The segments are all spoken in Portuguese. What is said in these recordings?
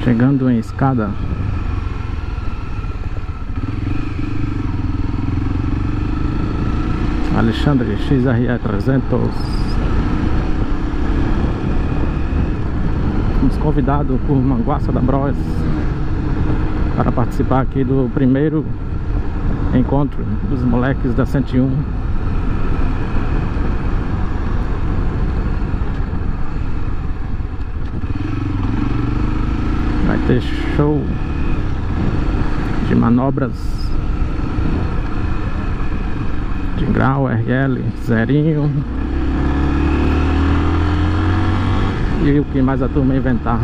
Chegando em escada. Alexandre XRE 300. Fomos convidados por Manguaça da Bros para participar aqui do primeiro encontro dos moleques da 101. Vai ter show de manobras de grau, RL, zerinho e o que mais a turma inventar.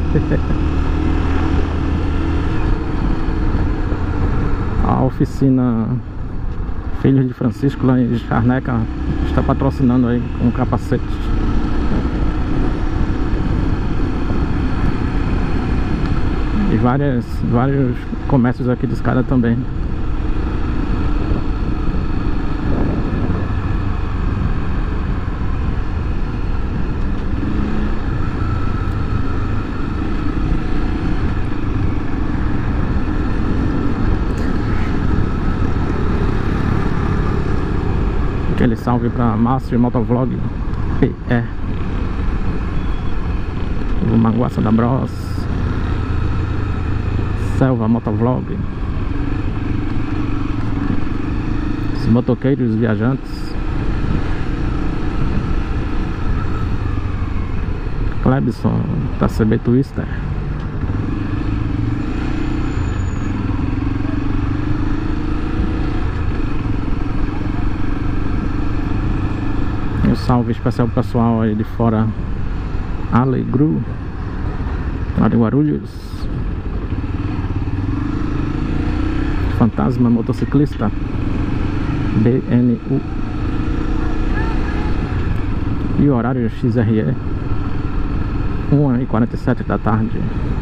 A oficina Filhos de Francisco lá em Charneca está patrocinando aí com capacete. E vários comércios aqui de escada também. Aquele salve pra Márcio Motovlog PE, o Manguaça da Bros, Selva Motovlog, os motoqueiros viajantes, Clebson da CB Twister, e um salve especial pro pessoal aí de fora, Alegru, lá de Guarulhos, Fantasma Motociclista BNU, e o horário XRE 1h47 da tarde.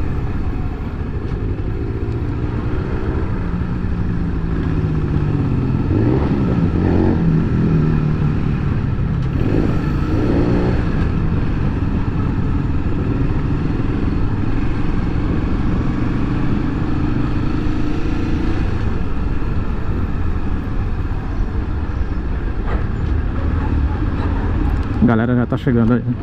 A galera já tá chegando aí.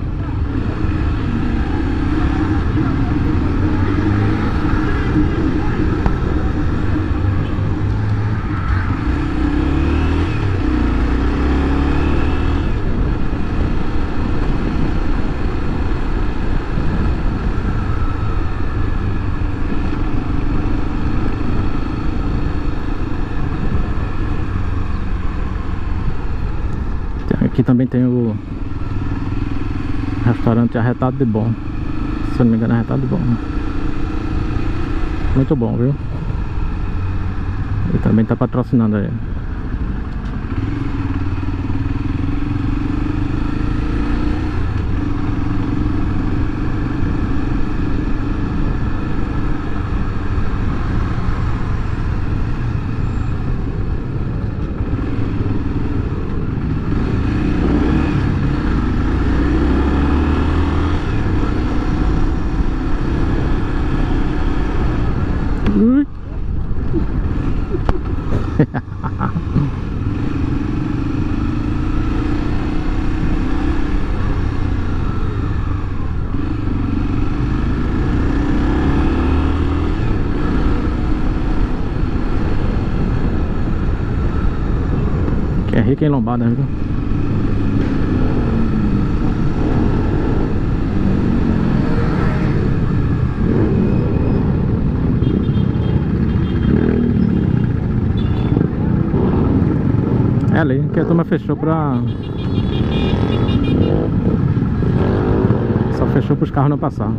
Aqui também tem o restaurante Arretado de Bom, se eu não me engano é Arretado de Bom. Muito bom, viu? Ele também tá patrocinando aí. Que é rico em lombada, viu? É ali que a turma fechou pra... Só fechou para os carros não passar.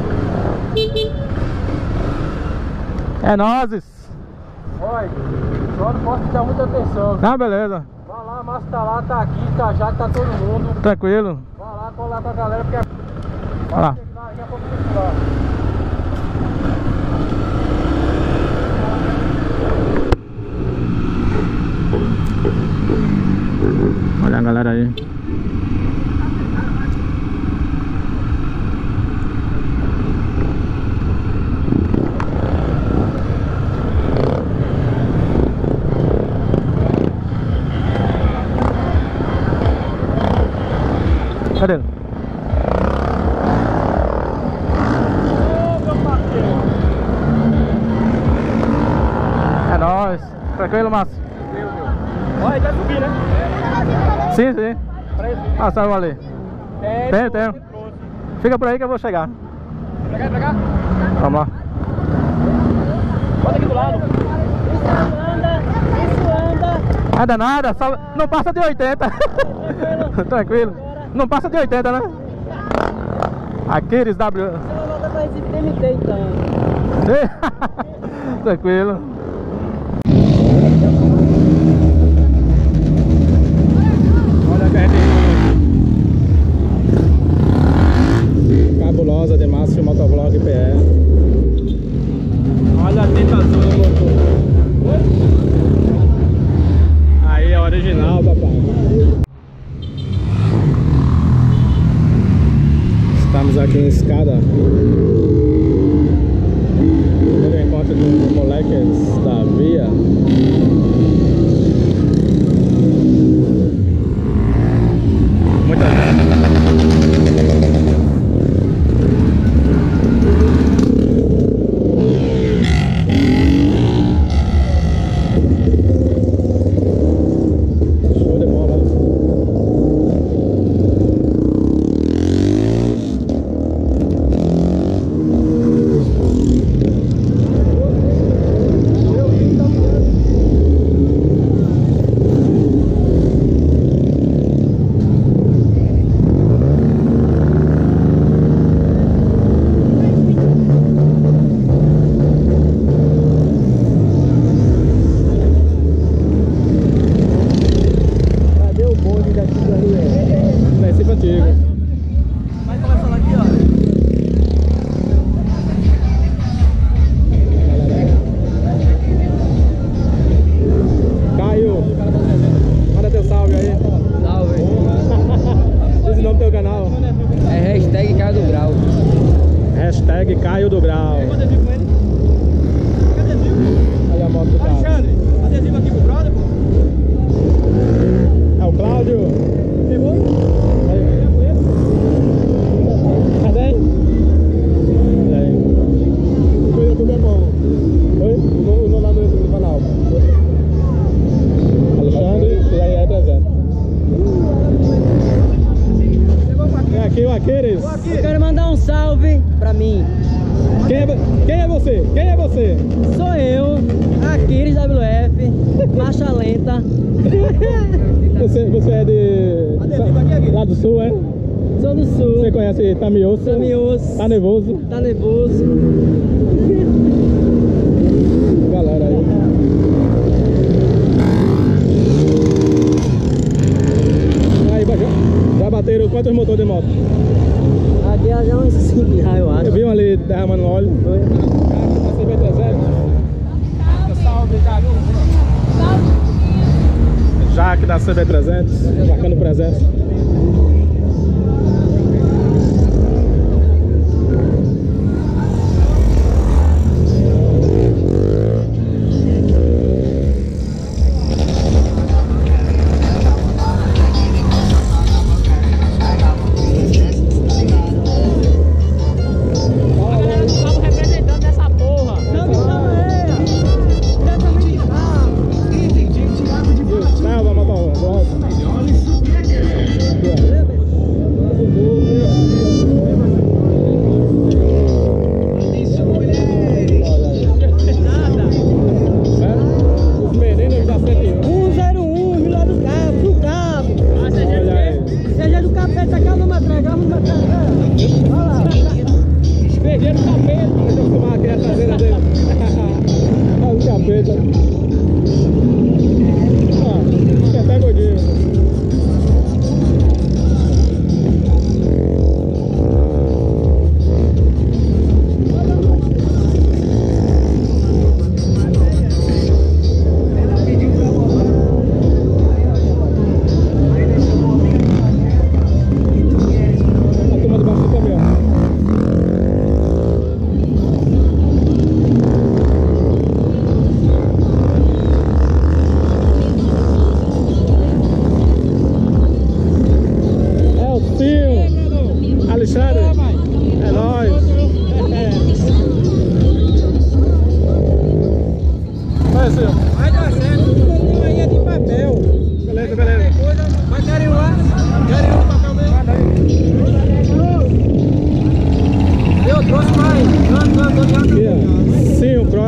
É nóis! Oi! Só não posso te dar muita atenção. Ah, beleza. Vai lá, a massa tá lá, tá aqui, tá já, tá todo mundo. Tranquilo. Vai lá, colar com a galera, porque Vai lá. daqui a pouco tem que lá. Olha a galera aí. Cadê ele? Ô, meu parceiro. É nóis. Tranquilo, Márcio? Olha, ele vai subir, né? Sim, sim. Ah, saiu ali. Tenho. Trouxe. Fica por aí que eu vou chegar. Pra cá. Vamos lá. Bota aqui do lado. Isso anda. Nada, nada. Só não passa de 80. Tranquilo. Não passa de 80, né? Aquiles W. Você vai voltar pra Recife DMT, então. Tranquilo. Olha a BR cabulosa de Márcio Motovlog PR. Olha a tinta azul no motor. Aí é original, papai. Estamos aqui em Escada, no encontro dos moleques da Via. Muita show de bola. Hashtag Caio do Grau. Olha a moto do carro. Alexandre, adesivo aqui pro brother, pô. É o Cláudio. Pegou? Aí. Cadê? Aí. O YouTube é bom. Oi? O nome lá no YouTube do canal. Alexandre, e aí é 300. É aqui o Aquiles. Eu quero mandar um salve pra mim. Quem é você? Quem é você? Sou eu, Aquiles WF, marcha lenta. Você é de... lá do sul, é? Sou do sul. Você conhece Tamioso? Tamioso. Tá nervoso? Tá nervoso. Galera aí. Aí, já bateram quantos motores de moto? Aqui já é uns 5 já, eu acho. Eu vi um ali derramando óleo. Foi. A CB300. Salve, Jaque da CB300, marcando presença. Yeah.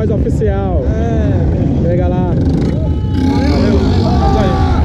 nós, oficial. Chega lá. Valeu. Vamos aí.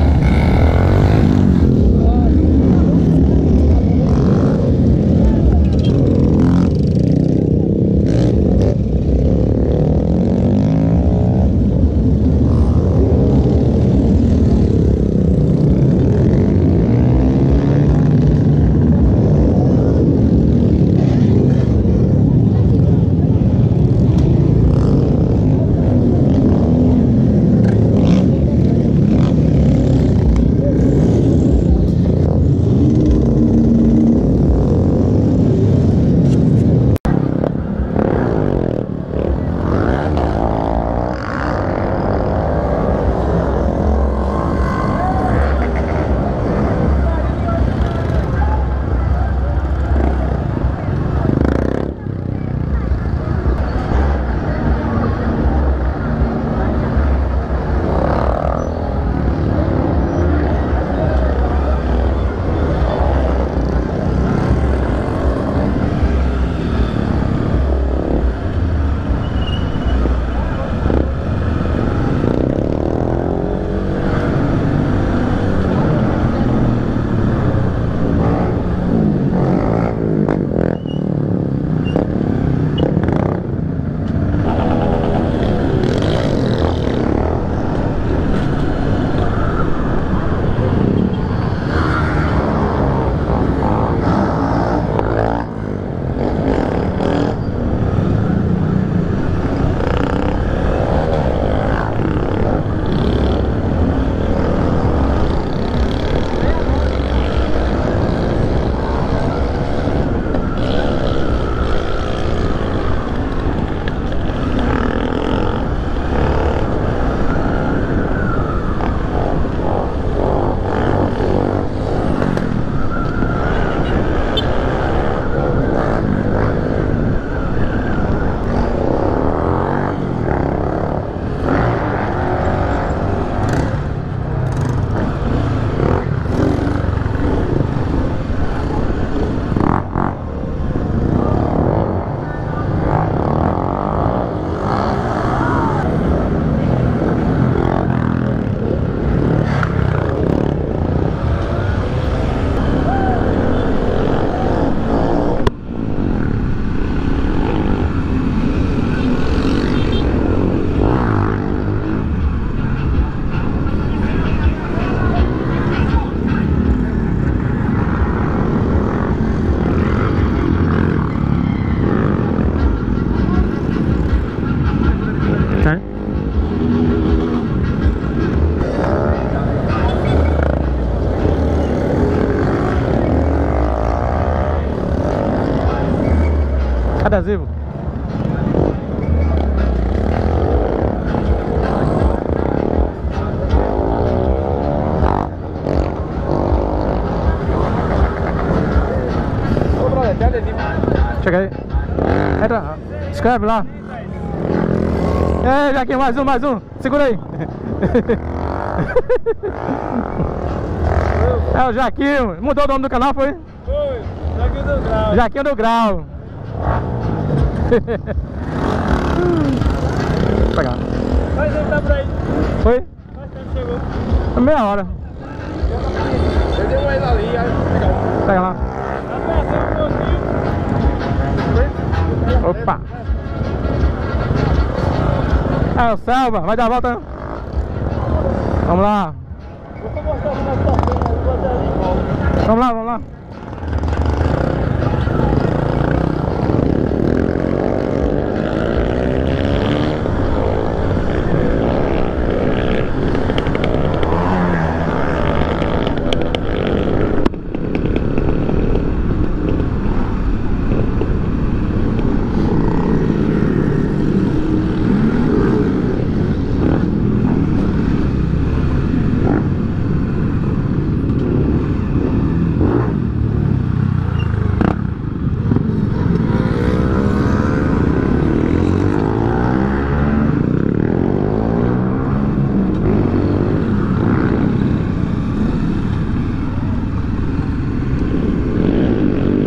Adesivo. Ô, brother, tem adesivo. Chega aí. Entra. Escreve lá. Ei, Jaquinho, mais um. Segura aí. É o Jaquinho. Mudou o nome do canal, foi? Foi, Jaquinho do Grau. Jaquinho do Grau. Vou pegar. Faz tempo tá por aí. Foi? Faz tempo chegou. Foi meia hora. Eu dei uma ida ali, aí legal. Pega lá. Opa. É o Selva, vai dar a volta. Vamos lá. Vamos lá.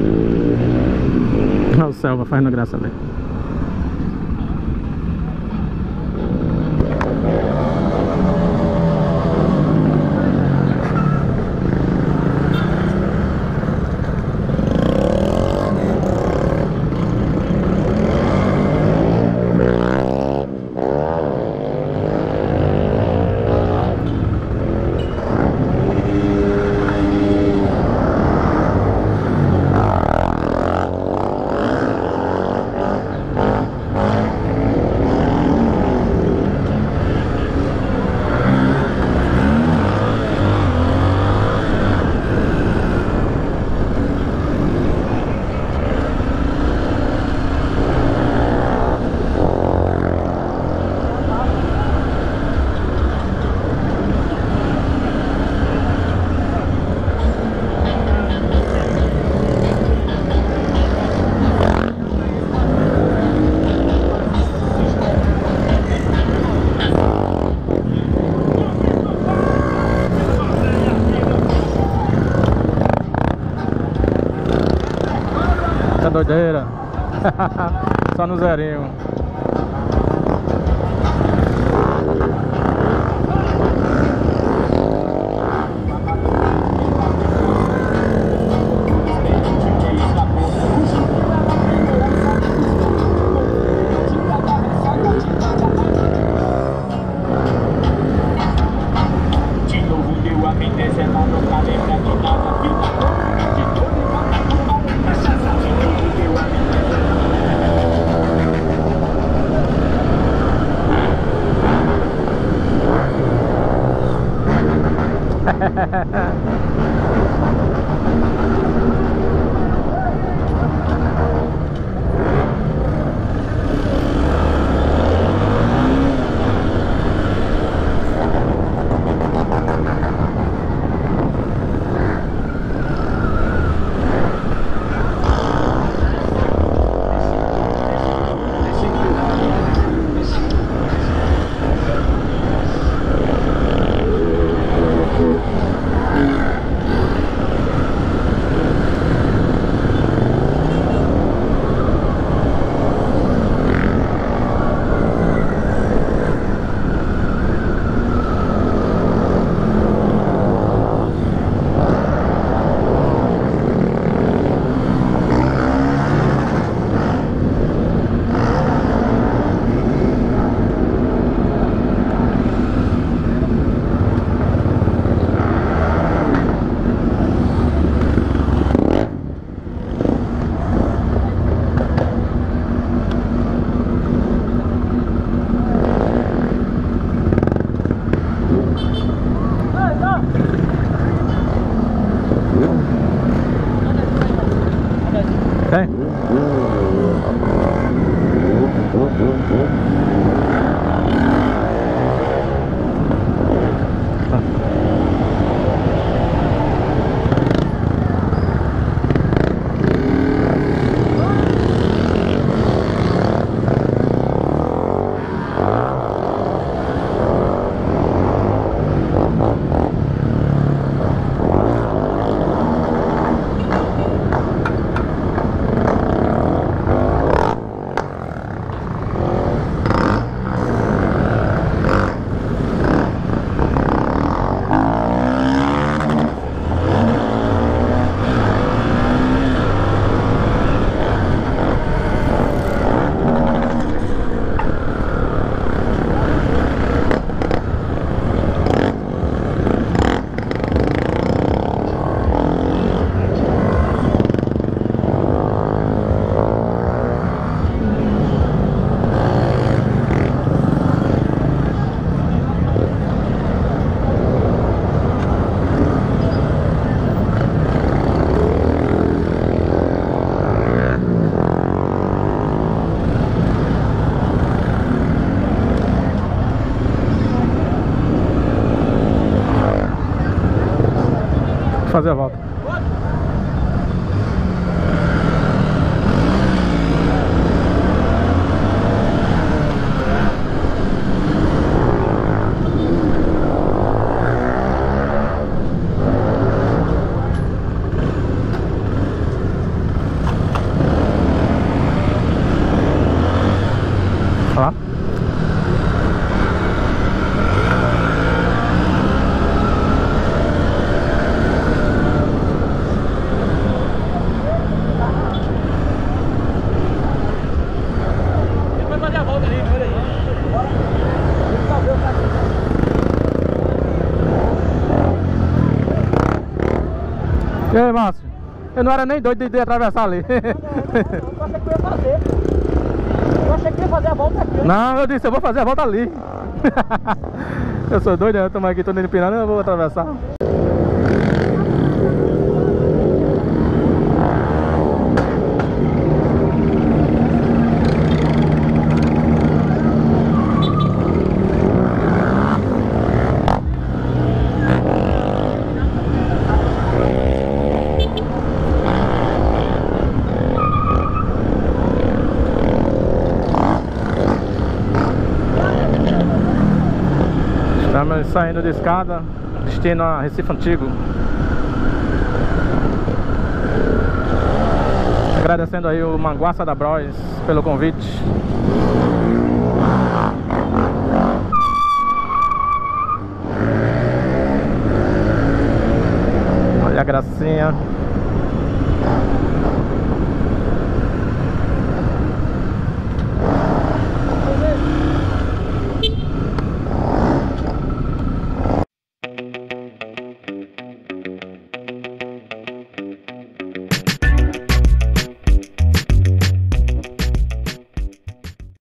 O Selva fazendo graça ali. doideira. Só no zerinho. Tem? Fazer a volta. Olha lá. E aí, Márcio? Eu não era nem doido de atravessar ali. Eu achei que eu ia fazer. Eu achei que eu ia fazer a volta aqui. Não, eu disse, eu vou fazer a volta ali. Eu sou doido, né? Eu tô aqui, tô empinando, eu vou atravessar. Estamos saindo de escada, destino a Recife Antigo. Agradecendo aí o Manguaça da Bros pelo convite.